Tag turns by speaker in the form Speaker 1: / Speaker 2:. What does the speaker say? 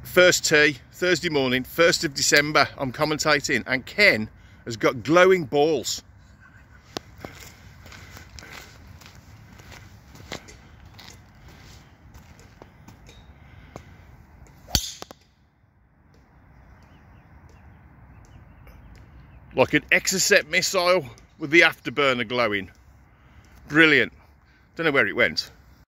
Speaker 1: First tee, Thursday morning, 1st of December, I'm commentating, and Ken has got glowing balls. Like an Xmas missile with the afterburner glowing. Brilliant. Don't know where it went.